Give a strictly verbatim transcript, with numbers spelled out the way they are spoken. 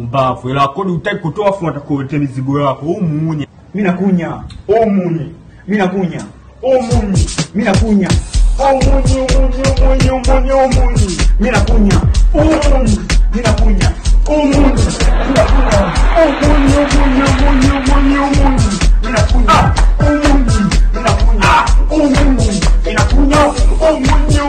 Mbavu ila kodi utaki kutoa afu atakuletea mizigo yako. Wewe muunye. Mimi nakunya. Wewe muunye. Mimi nakunya. Wewe muunye. Mimi nakunya. Wewe muunye, muunye, muunye, muunye, muunye. Mimi nakunya. Wewe muunye. Mimi nakunya. Wewe muunye. Mimi nakunya. Wewe muunye, muunye, muunye, muunye, muunye. Mimi nakunya. Wewe muunye. Mimi nakunya. Wewe muunye. Mimi nakunya. Wewe muunye.